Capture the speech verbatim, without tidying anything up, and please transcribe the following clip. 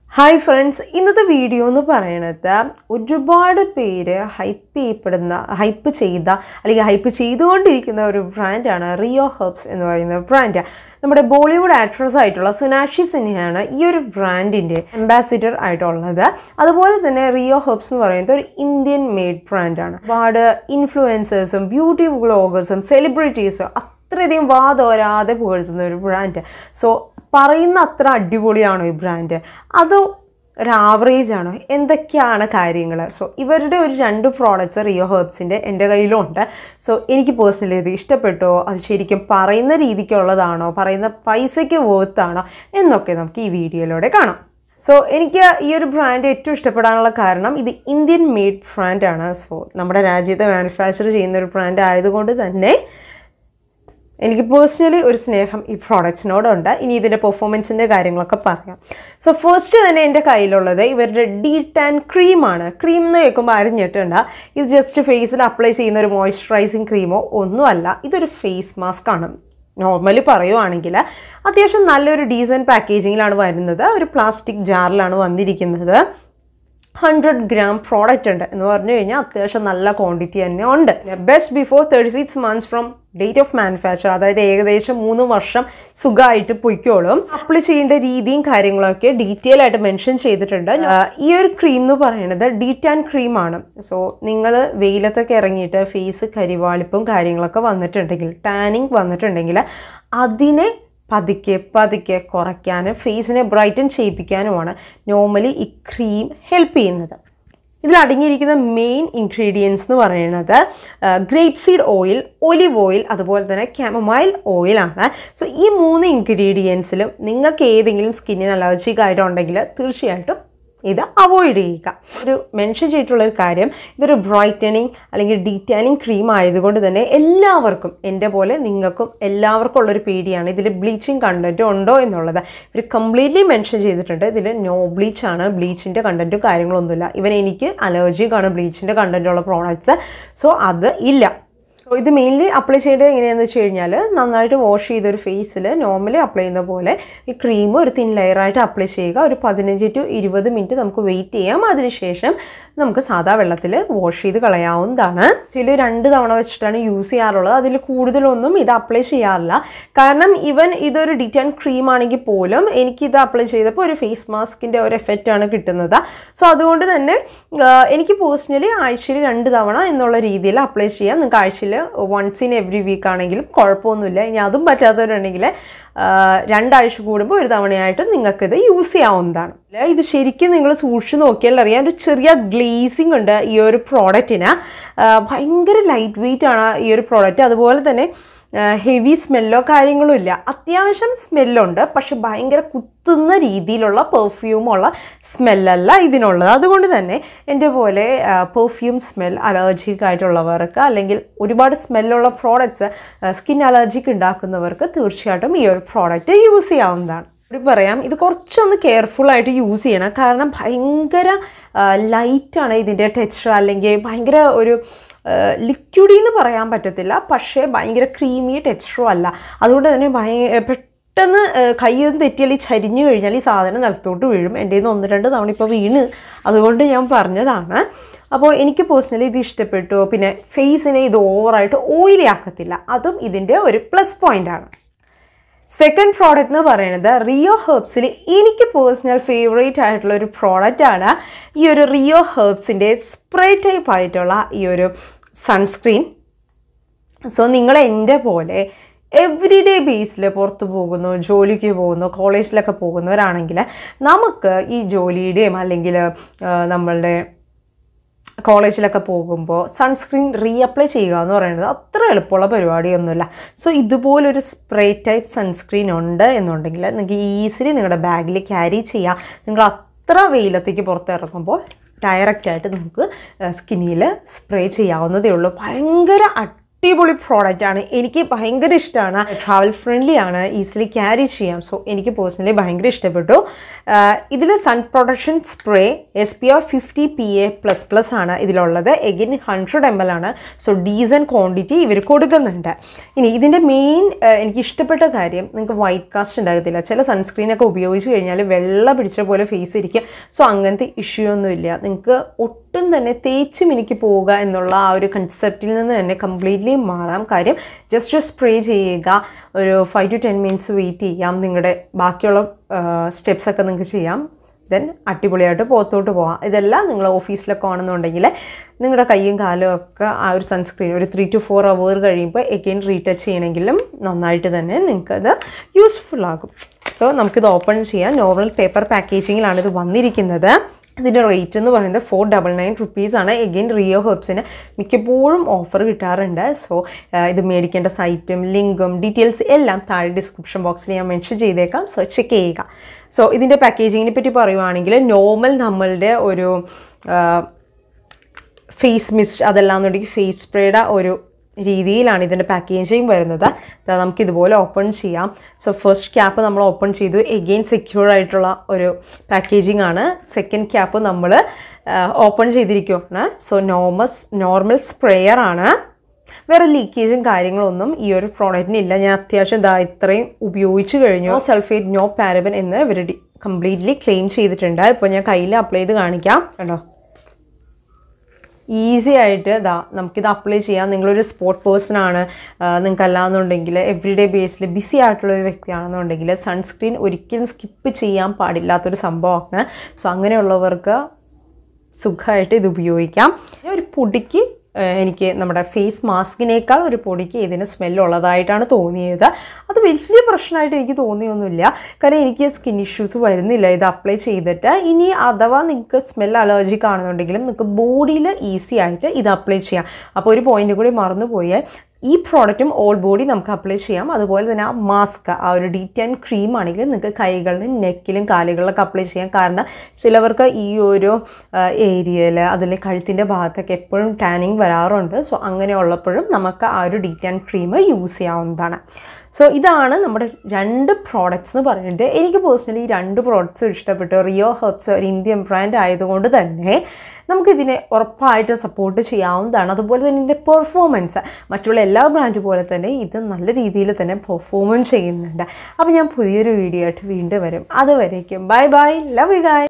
Hi friends, ഇന്നത്തെ video എന്ന് പറയുന്നത് ഒരുപാട് പേര് ഹൈപ്പ് ചെയ്യപ്പെടുന്ന ഹൈപ്പ് ചെയ്ത അല്ലെങ്കിൽ ഹൈപ്പ് ചെയ്തുകൊണ്ടിരിക്കുന്ന ഒരു ബ്രാൻഡാണ് Riyoherbs എന്ന് പറയുന്ന ബ്രാൻഡ്. നമ്മുടെ ബോളിവുഡ് ആക്ട്രസ് ആയിട്ടുള്ള സുനാക്ഷി സിൻഹയാണ് ഈ ഒരു ബ്രാൻഡിൻ്റെ അംബാസിഡർ ആയിട്ടുള്ളത്. അതുപോലെ തന്നെ Riyoherbs എന്ന് പറയുന്നത് ഒരു ഇന്ത്യൻ മെയ്ഡ് ബ്രാൻഡാണ്. ഒരുപാട് ഇൻഫ്ലുവൻസേഴ്സും ബ്യൂട്ടി വ്ളോഗേഴ്സും സെലിബ്രിറ്റീസും അത്രയധികം വാതോരാതെ പുകഴ്ത്തുന്ന ഒരു ബ്രാൻഡ്. സോ പറയുന്ന അത്ര അടിപൊളിയാണോ ഈ ബ്രാൻഡ്, അതോ ഒരു ആവറേജ് ആണോ, എന്തൊക്കെയാണ് കാര്യങ്ങൾ? സോ ഇവരുടെ ഒരു രണ്ട് പ്രോഡക്റ്റ്സ് Riyoherbsൻ്റെ എൻ്റെ കയ്യിലുണ്ട്. സോ എനിക്ക് പേഴ്സണലി ഇത് ഇഷ്ടപ്പെട്ടോ, അത് ശരിക്കും പറയുന്ന രീതിക്കുള്ളതാണോ, പറയുന്ന പൈസയ്ക്ക് വേർത്താണോ എന്നൊക്കെ നമുക്ക് ഈ വീഡിയോയിലൂടെ കാണാം. സോ എനിക്ക് ഈ ഒരു ബ്രാൻഡ് ഏറ്റവും ഇഷ്ടപ്പെടാനുള്ള കാരണം ഇത് ഇന്ത്യൻ മെയ്ഡ് ബ്രാൻഡാണ്. സോ നമ്മുടെ രാജ്യത്തെ മാനുഫാക്ചർ ചെയ്യുന്ന ഒരു ബ്രാൻഡ് ആയതുകൊണ്ട് തന്നെ എനിക്ക് പേഴ്സണലി ഒരു സ്നേഹം ഈ പ്രോഡക്റ്റ്സിനോടുണ്ട്. ഇനി ഇതിൻ്റെ പെർഫോമൻസിൻ്റെ കാര്യങ്ങളൊക്കെ പറയാം. സോ ഫസ്റ്റ് തന്നെ എൻ്റെ കയ്യിലുള്ളത് ഇവരുടെ ഡീ ടാൻ ക്രീമാണ്. ക്രീം എന്ന് കേൾക്കുമ്പോൾ അറിഞ്ഞിട്ടുണ്ട്, ഇത് ജസ്റ്റ് ഫേസിൽ അപ്ലൈ ചെയ്യുന്ന ഒരു മോയ്സ്ചറൈസിങ് ക്രീമോ ഒന്നുമല്ല, ഇതൊരു ഫേസ് മാസ്ക് ആണ്. നോർമലി പറയുവാണെങ്കിൽ അത്യാവശ്യം നല്ലൊരു ഡീസൻറ്റ് പാക്കേജിങ്ങിലാണ് വരുന്നത്. ഒരു പ്ലാസ്റ്റിക് ജാറിലാണ് വന്നിരിക്കുന്നത്. ഹൺഡ്രഡ് ഗ്രാം പ്രോഡക്റ്റ് ഉണ്ട് എന്ന് പറഞ്ഞു കഴിഞ്ഞാൽ അത്യാവശ്യം നല്ല ക്വാണ്ടിറ്റി തന്നെ ഉണ്ട്. Best before thirty six months from date of manufacture, അതായത് ഏകദേശം മൂന്ന് വർഷം സുഖമായിട്ട് പൊയ്ക്കോളും. അപ്ലൈ ചെയ്യേണ്ട രീതിയും കാര്യങ്ങളൊക്കെ ഡീറ്റെയിൽ ആയിട്ട് മെൻഷൻ ചെയ്തിട്ടുണ്ട്. ഈ ഒരു ക്രീം എന്ന് പറയുന്നത് ഡീ ടാൻ ക്രീമാണ്. സോ നിങ്ങൾ വെയിലത്തൊക്കെ ഇറങ്ങിയിട്ട് ഫേസ് കരിവാളിപ്പും കാര്യങ്ങളൊക്കെ വന്നിട്ടുണ്ടെങ്കിൽ, ടാനിങ് വന്നിട്ടുണ്ടെങ്കിൽ അതിനെ പതുക്കെ പതുക്കെ കുറയ്ക്കാനും ഫേസിനെ ബ്രൈറ്റൻ ചെയ്യിപ്പിക്കാനുമാണ് നോർമലി ഈ ക്രീം ഹെൽപ്പ് ചെയ്യുന്നത്. ഇതിൽ അടങ്ങിയിരിക്കുന്ന മെയിൻ ഇൻഗ്രീഡിയൻസ് എന്ന് പറയുന്നത് grape seed oil, olive oil, അതുപോലെ തന്നെ കാമമൈൽ ഓയിലാണ്. സോ ഈ മൂന്ന് ഇൻഗ്രീഡിയൻസിലും നിങ്ങൾക്ക് ഏതെങ്കിലും സ്കിന്നിന് അലർജിക് ആയിട്ടുണ്ടെങ്കിൽ തീർച്ചയായിട്ടും ഇത് അവോയ്ഡ് ചെയ്യുക. ഒരു മെൻഷൻ ചെയ്തിട്ടുള്ളൊരു കാര്യം, ഇതൊരു ബ്രൈറ്റനിങ് അല്ലെങ്കിൽ ഡീറ്റാനിങ് ക്രീം ആയതുകൊണ്ട് തന്നെ എല്ലാവർക്കും, എൻ്റെ പോലെ നിങ്ങൾക്കും എല്ലാവർക്കും ഉള്ളൊരു പേടിയാണ് ഇതിൽ ബ്ലീച്ചിങ് കണ്ടൻറ്റ് ഉണ്ടോ എന്നുള്ളത്. ഇവർ കംപ്ലീറ്റ്ലി മെൻഷൻ ചെയ്തിട്ടുണ്ട് ഇതിൽ നോ ബ്ലീച്ചാണ്, ബ്ലീച്ചിൻ്റെ കണ്ടൻറ്റും കാര്യങ്ങളൊന്നുമില്ല. ഇവൻ എനിക്ക് അലർജിക്കാണ് ബ്ലീച്ചിൻ്റെ കണ്ടൻറ്റുള്ള പ്രോഡക്റ്റ്സ്, സോ അത് ഇല്ല. ഇത് മെയിൻലി അപ്ലൈ ചെയ്യേണ്ടത് എങ്ങനെയാണെന്ന് വെച്ച് കഴിഞ്ഞാൽ, നന്നായിട്ട് വാഷ് ചെയ്തൊരു ഫേസിൽ നോർമലി അപ്ലൈ ചെയ്യുന്ന പോലെ ഈ ക്രീം ഒരു തിൻ ലെയറായിട്ട് അപ്ലൈ ചെയ്യുക. ഒരു പതിനഞ്ച് ടു ഇരുപത് മിനിറ്റ് നമുക്ക് വെയിറ്റ് ചെയ്യാം. അതിനുശേഷം നമുക്ക് സാധാ വെള്ളത്തിൽ വാഷ് ചെയ്ത് കളയാവുന്നതാണ്. ഇതിൽ രണ്ട് തവണ വെച്ചിട്ടാണ് യൂസ് ചെയ്യാറുള്ളത്. അതിൽ കൂടുതലൊന്നും ഇത് അപ്ലൈ ചെയ്യാറില്ല. കാരണം ഇവൻ ഇതൊരു ഡീ ടാൻ ക്രീം ആണെങ്കിൽ പോലും എനിക്കിത് അപ്ലൈ ചെയ്തപ്പോൾ ഒരു ഫേസ് മാസ്കിൻ്റെ ഒരു എഫക്റ്റാണ് കിട്ടുന്നത്. സോ അതുകൊണ്ട് തന്നെ എനിക്ക് പേഴ്സണലി ആഴ്ചയിൽ രണ്ട് തവണ എന്നുള്ള രീതിയിൽ അപ്ലൈ ചെയ്യാം. നിങ്ങൾക്ക് ആഴ്ചയിൽ വൺസ് ഇൻ എവറി വീക്ക് ആണെങ്കിലും കുഴപ്പമൊന്നുമില്ല. ഇനി അതും പറ്റാത്തവരുണ്ടെങ്കിൽ രണ്ടാഴ്ച കൂടുമ്പോൾ ഒരു തവണയായിട്ട് നിങ്ങൾക്കിത് യൂസ് ചെയ്യാവുന്നതാണ്. ഇത് ശരിക്കും നിങ്ങൾ സൂക്ഷിച്ച് നോക്കിയാൽ അറിയാം, ഒരു ചെറിയ ഗ്ലേസിങ് ഉണ്ട് ഈ ഒരു പ്രോഡക്റ്റിന്. ഭയങ്കര ലൈറ്റ് വെയിറ്റ് ആണ് ഈ ഒരു പ്രോഡക്റ്റ്. അതുപോലെ തന്നെ ഹെവി സ്മെല്ലോ കാര്യങ്ങളും ഇല്ല. അത്യാവശ്യം സ്മെല്ലുണ്ട്, പക്ഷെ ഭയങ്കര കുത്തുന്ന രീതിയിലുള്ള പെർഫ്യൂമുള്ള സ്മെല്ലല്ല ഇതിനുള്ളത്. അതുകൊണ്ട് തന്നെ എൻ്റെ പോലെ പെർഫ്യൂം സ്മെൽ അലർജിക് ആയിട്ടുള്ളവർക്ക്, അല്ലെങ്കിൽ ഒരുപാട് സ്മെല്ലുള്ള പ്രോഡക്റ്റ്സ് സ്കിൻ അലർജിക്ക് ഉണ്ടാക്കുന്നവർക്ക് തീർച്ചയായിട്ടും ഈ ഒരു പ്രോഡക്റ്റ് യൂസ് ചെയ്യാവുന്നതാണ്. ഇവിടെ പറയാം, ഇത് കുറച്ചൊന്ന് കെയർഫുള്ളായിട്ട് യൂസ് ചെയ്യണം. കാരണം ഭയങ്കര ലൈറ്റാണ് ഇതിൻ്റെ ടെക്സ്ചർ, അല്ലെങ്കിൽ ഭയങ്കര ഒരു ലിക്വിഡി എന്ന് പറയാൻ പറ്റത്തില്ല, പക്ഷേ ഭയങ്കര ക്രീമി ടെക്സ്ചറും അല്ല. അതുകൊണ്ട് തന്നെ ഭയ പെട്ടെന്ന് കൈയൊന്ന് തെറ്റിയാൽ ഈ ചരിഞ്ഞു കഴിഞ്ഞാൽ ഈ സാധനം നിലത്തോട്ട് വീഴും. എൻ്റെ നിന്ന് ഒന്ന് രണ്ട് തവണ ഇപ്പോൾ വീണ്, അതുകൊണ്ട് ഞാൻ പറഞ്ഞതാണ്. അപ്പോൾ എനിക്ക് പേഴ്സണലി ഇത് ഇഷ്ടപ്പെട്ടു. പിന്നെ ഫേസിനെ ഇത് ഓവറായിട്ട് ഓയിലി ആക്കത്തില്ല, അതും ഇതിൻ്റെ ഒരു പ്ലസ് പോയിൻ്റാണ്. സെക്കൻഡ് പ്രോഡക്റ്റ് എന്ന് പറയുന്നത് Riyoherbsൽ എനിക്ക് പേഴ്സണൽ ഫേവറേറ്റ് ആയിട്ടുള്ള ഒരു പ്രോഡക്റ്റാണ് ഈ ഒരു Riyoherbsൻ്റെ സ്പ്രേ ടൈപ്പ് ആയിട്ടുള്ള ഈ ഒരു സൺസ്ക്രീൻ. സോ നിങ്ങൾ എൻ്റെ പോലെ എവറി ഡേ ബേസിൽ പുറത്ത് പോകുന്നു, ജോലിക്ക് പോകുന്നു, കോളേജിലൊക്കെ പോകുന്നവരാണെങ്കിൽ നമുക്ക് ഈ ജോലിയുടെയും അല്ലെങ്കിൽ നമ്മളുടെ കോളേജിലൊക്കെ പോകുമ്പോൾ സൺസ്ക്രീൻ റീഅപ്ലൈ ചെയ്യുക എന്ന് പറയുന്നത് അത്ര എളുപ്പമുള്ള പരിപാടിയൊന്നുമില്ല. സോ ഇതുപോലൊരു സ്പ്രേ ടൈപ്പ് സൺസ്ക്രീൻ ഉണ്ട് എന്നുണ്ടെങ്കിൽ നിങ്ങൾക്ക് ഈസിലി നിങ്ങളുടെ ബാഗിൽ ക്യാരി ചെയ്യാം. നിങ്ങൾ അത്ര വെയിലത്തേക്ക് പുറത്തിറങ്ങുമ്പോൾ ഡയറക്റ്റായിട്ട് നമുക്ക് സ്കിന്നിൽ സ്പ്രേ ചെയ്യാവുന്നതേ ഉള്ളൂ. ഭയങ്കര അടിപൊളി പ്രോഡക്റ്റ് ആണ്. എനിക്ക് ഭയങ്കര ഇഷ്ടമാണ്. ട്രാവൽ ഫ്രണ്ട്ലി ആണ്, ഈസിലി ക്യാരി ചെയ്യാം. സോ എനിക്ക് പേഴ്സണലി ഭയങ്കര ഇഷ്ടപ്പെട്ടു. ഇതിൽ sun protection spray S P F fifty P A plus plus ആണ് ഇതിലുള്ളത്. എഗെയിൻ ഹൺഡ്രഡ് എം എൽ ആണ്. സോ ഡീസൻറ്റ് ക്വാണ്ടിറ്റി ഇവർ കൊടുക്കുന്നുണ്ട്. ഇനി ഇതിൻ്റെ മെയിൻ എനിക്ക് ഇഷ്ടപ്പെട്ട കാര്യം, നിങ്ങൾക്ക് വൈറ്റ് കാസ്റ്റ് ഉണ്ടാകത്തില്ല. ചില സൺസ്ക്രീനൊക്കെ ഉപയോഗിച്ച് കഴിഞ്ഞാൽ വെള്ള പിടിച്ച പോലെ ഫേസ് ഇരിക്കും. സോ അങ്ങനത്തെ ഇഷ്യൂ ഒന്നുമില്ല. നിങ്ങൾക്ക് ഒട്ടും തന്നെ തേച്ച് മിനുക്കി പോവുക എന്നുള്ള ആ ഒരു കൺസെപ്റ്റിൽ നിന്ന് തന്നെ കംപ്ലീറ്റ്ലി മാറാം. കാര്യം ജസ്റ്റ് സ്പ്രേ ചെയ്യുക, ഒരു five to ten minutes wait ചെയ്യാം, നിങ്ങളുടെ ബാക്കിയുള്ള സ്റ്റെപ്സൊക്കെ നിങ്ങൾക്ക് ചെയ്യാം. ദെൻ അടിപൊളിയായിട്ട് പുറത്തോട്ട് പോകാം. ഇതെല്ലാം നിങ്ങൾ ഓഫീസിലൊക്കെ ആണെന്നുണ്ടെങ്കിൽ നിങ്ങളുടെ കൈയും കാലും ഒക്കെ ആ ഒരു സൺസ്ക്രീൻ ഒരു ത്രീ ടു ഫോർ അവർ കഴിയുമ്പോൾ എഗെയിൻ റീടച്ച് ചെയ്യണമെങ്കിലും നന്നായിട്ട് തന്നെ നിങ്ങൾക്കത് യൂസ്ഫുൾ ആകും. സോ നമുക്കിത് ഓപ്പൺ ചെയ്യാം. നോർമൽ പേപ്പർ പാക്കേജിങ്ങിലാണ് ഇത് വന്നിരിക്കുന്നത്. ഇതിൻ്റെ റേറ്റ് എന്ന് പറയുന്നത് ഫോർ ഡബിൾ നയൻ റുപ്പീസാണ്. എഗെയിൻ റിയോ ഹെർബ്സിന് മിക്കപ്പോഴും ഓഫർ കിട്ടാറുണ്ട്. സോ ഇത് മേടിക്കേണ്ട സൈറ്റും ലിങ്കും ഡീറ്റെയിൽസ് എല്ലാം താഴെ ഡിസ്ക്രിപ്ഷൻ ബോക്സിൽ ഞാൻ മെൻഷൻ ചെയ്തേക്കാം. സോ ചെക്ക് ചെയ്യുക. സോ ഇതിൻ്റെ പാക്കേജിങ്ങിനെ പറ്റി പറയുവാണെങ്കിൽ നോർമൽ നമ്മളുടെ ഒരു ഫേസ് മിസ്റ്റ് അതെല്ലാന്നുണ്ടെങ്കിൽ ഫേസ് സ്പ്രേയുടെ ഒരു രീതിയിലാണ് ഇതിൻ്റെ പാക്കേജിങ് വരുന്നത്. നമുക്കിതുപോലെ ഓപ്പൺ ചെയ്യാം. സോ ഫസ്റ്റ് ക്യാപ്പ് നമ്മൾ ഓപ്പൺ ചെയ്തു. എഗെയിൻ സെക്യൂർ ആയിട്ടുള്ള ഒരു പാക്കേജിങ് ആണ്. സെക്കൻഡ് ക്യാപ്പ് നമ്മൾ ഓപ്പൺ ചെയ്തിരിക്കുകയാണ്. സോ നോർമൽ നോർമൽ സ്പ്രേയർ ആണ്. വേറെ ലീക്കേജും കാര്യങ്ങളൊന്നും ഈ ഒരു പ്രോഡക്റ്റിനില്ല. ഞാൻ അത്യാവശ്യം ഇതാ ഇത്രയും ഉപയോഗിച്ച് കഴിഞ്ഞു. നോ സൾഫേറ്റ് നോ പാരബൻ എന്ന് ഇവർ കംപ്ലീറ്റ്ലി ക്ലെയിം ചെയ്തിട്ടുണ്ട്. ഇപ്പോൾ ഞാൻ കയ്യിൽ അപ്ലൈ ചെയ്ത് കാണിക്കാം. കണ്ടോ, ഈസി ആയിട്ട് ഇതാ നമുക്കിത് അപ്ലൈ ചെയ്യാം. നിങ്ങളൊരു സ്പോർട്ട് പേഴ്സൺ ആണ്, നിങ്ങൾക്ക് അല്ലാന്നുണ്ടെങ്കിൽ എവറി ഡേ ബേസിൽ ബിസി ആയിട്ടുള്ളൊരു വ്യക്തിയാണെന്നുണ്ടെങ്കിൽ സൺസ്ക്രീൻ ഒരിക്കലും സ്കിപ്പ് ചെയ്യാൻ പാടില്ലാത്തൊരു സംഭവമാണ്. സോ അങ്ങനെയുള്ളവർക്ക് സുഖമായിട്ട് ഇത് ഉപയോഗിക്കാം. ഒരു പൊടിക്ക് എനിക്ക് നമ്മുടെ ഫേസ് മാസ്കിനേക്കാൾ ഒരു പൊടിക്ക് ഇതിന് സ്മെല്ലുള്ളതായിട്ടാണ് തോന്നിയത്. അത് വലിയ പ്രശ്നമായിട്ട് എനിക്ക് തോന്നിയൊന്നുമില്ല. കാരണം എനിക്ക് സ്കിൻ ഇഷ്യൂസ് വരുന്നില്ല ഇത് അപ്ലൈ ചെയ്തിട്ട്. ഇനി അഥവാ നിങ്ങൾക്ക് സ്മെൽ അലർജിക് ആണെന്നുണ്ടെങ്കിലും നിങ്ങൾക്ക് ബോഡിയിൽ ഈസി ആയിട്ട് ഇത് അപ്ലൈ ചെയ്യാം. അപ്പോൾ ഒരു പോയിന്റ് കൂടി മറന്നുപോയാൽ ഈ പ്രോഡക്റ്റും ഓൾ ബോഡി നമുക്ക് അപ്ലൈ ചെയ്യാം. അതുപോലെ തന്നെ ആ മാസ്ക് ആ ഒരു ഡീറ്റൻ ക്രീം ആണെങ്കിൽ നിങ്ങൾക്ക് കൈകളിലും നെക്കിലും കാലുകളിലൊക്കെ അപ്ലൈ ചെയ്യാം. കാരണം ചിലവർക്ക് ഈ ഒരു ഏരിയയിൽ അതിൽ കഴുത്തിൻ്റെ ഭാഗത്തൊക്കെ എപ്പോഴും ടാനിങ് വരാറുണ്ട്. സോ അങ്ങനെയുള്ളപ്പോഴും നമുക്ക് ആ ഒരു ഡീറ്റൻ ക്രീം യൂസ് ചെയ്യാവുന്നതാണ്. സോ ഇതാണ് നമ്മുടെ രണ്ട് പ്രോഡക്റ്റ്സ് എന്ന് പറയുന്നത്. എനിക്ക് പേഴ്സണലി ഈ രണ്ട് പ്രോഡക്റ്റ്സും ഇഷ്ടപ്പെട്ടു. റിയോ ഹെർബ്സ് ഒരു ഇന്ത്യൻ ബ്രാൻഡ് ആയതുകൊണ്ട് തന്നെ നമുക്കിതിനെ ഉറപ്പായിട്ട് സപ്പോർട്ട് ചെയ്യാവുന്നതാണ്. അതുപോലെ തന്നെ ഇതിൻ്റെ പെർഫോമൻസ് മറ്റുള്ള എല്ലാ ബ്രാൻഡ് പോലെ തന്നെ ഇത് നല്ല രീതിയിൽ തന്നെ പെർഫോമൻസ് ചെയ്യുന്നുണ്ട്. അപ്പോൾ ഞാൻ പുതിയൊരു വീഡിയോ ആയിട്ട് വീണ്ടും വരും. അതുവരേക്കും bye bye, love you guys.